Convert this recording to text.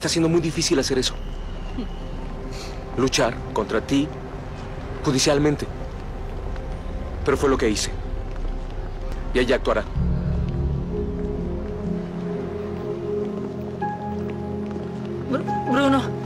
Está siendo muy difícil hacer eso. Luchar contra ti judicialmente. Pero fue lo que hice. Y ella actuará. Bruno.